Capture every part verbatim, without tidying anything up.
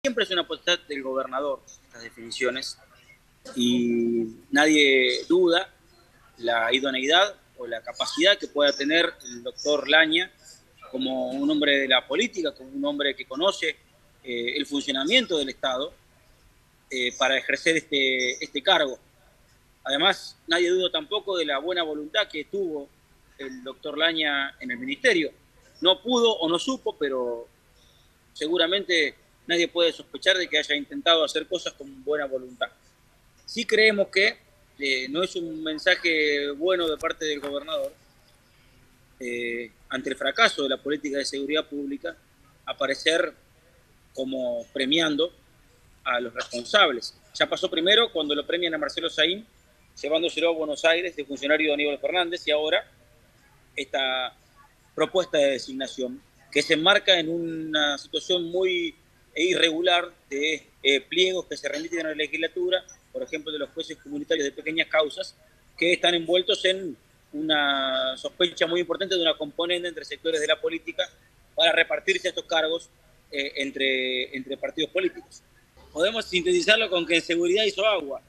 Siempre es una potestad del gobernador estas definiciones y nadie duda la idoneidad o la capacidad que pueda tener el doctor Laña como un hombre de la política, como un hombre que conoce eh, el funcionamiento del Estado eh, para ejercer este, este cargo. Además, nadie duda tampoco de la buena voluntad que tuvo el doctor Laña en el ministerio. No pudo o no supo, pero seguramente nadie puede sospechar de que haya intentado hacer cosas con buena voluntad. Sí creemos que eh, no es un mensaje bueno de parte del gobernador, eh, ante el fracaso de la política de seguridad pública, aparecer como premiando a los responsables. Ya pasó primero cuando lo premian a Marcelo Saín, llevándoselo a Buenos Aires de funcionario de Aníbal Fernández, y ahora esta propuesta de designación que se enmarca en una situación muy irregular de eh, pliegos que se remiten a la legislatura, por ejemplo, de los jueces comunitarios de pequeñas causas, que están envueltos en una sospecha muy importante de una componente entre sectores de la política para repartirse estos cargos eh, entre, entre partidos políticos. Podemos sintetizarlo con que en seguridad hizo agua.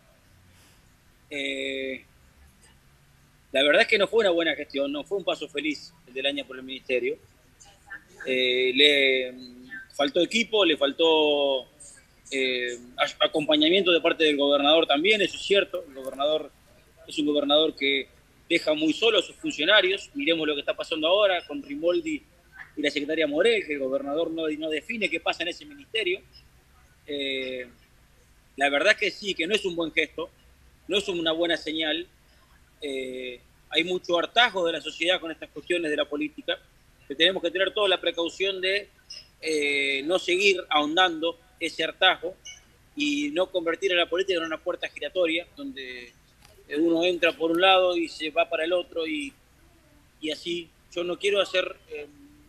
Eh, la verdad es que no fue una buena gestión, no fue un paso feliz el del año por el ministerio. Eh, le faltó equipo, le faltó eh, acompañamiento de parte del gobernador también, eso es cierto. El gobernador es un gobernador que deja muy solo a sus funcionarios. Miremos lo que está pasando ahora con Rimoldi y la secretaria Morel, que el gobernador no, no define qué pasa en ese ministerio. Eh, la verdad es que sí, que no es un buen gesto, no es una buena señal. Eh, hay mucho hartazgo de la sociedad con estas cuestiones de la política, que tenemos que tener toda la precaución de eh, no seguir ahondando ese hartazgo y no convertir a la política en una puerta giratoria donde uno entra por un lado y se va para el otro y, y así. Yo no quiero hacer eh,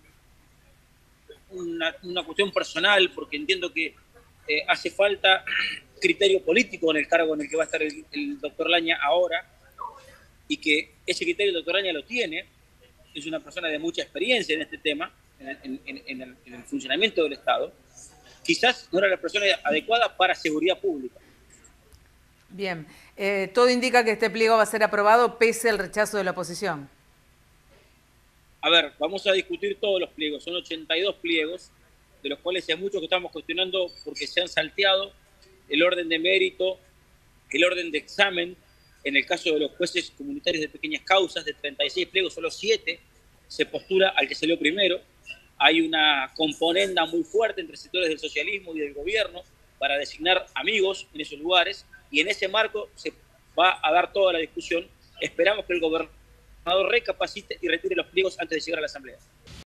una, una cuestión personal, porque entiendo que eh, hace falta criterio político en el cargo en el que va a estar el, el doctor Laña ahora, y que ese criterio el doctor Laña lo tiene. Es una persona de mucha experiencia en este tema, en, en, en, en, el, en el funcionamiento del Estado. Quizás no era la persona adecuada para seguridad pública. Bien, eh, todo indica que este pliego va a ser aprobado pese al rechazo de la oposición. A ver, vamos a discutir todos los pliegos. Son ochenta y dos pliegos, de los cuales hay muchos que estamos cuestionando porque se han salteado el orden de mérito, el orden de examen. En el caso de los jueces comunitarios de pequeñas causas, de treinta y seis pliegos, solo siete se postula al que salió primero. Hay una componenda muy fuerte entre sectores del socialismo y del gobierno para designar amigos en esos lugares, y en ese marco se va a dar toda la discusión. Esperamos que el gobernador recapacite y retire los pliegos antes de llegar a la Asamblea.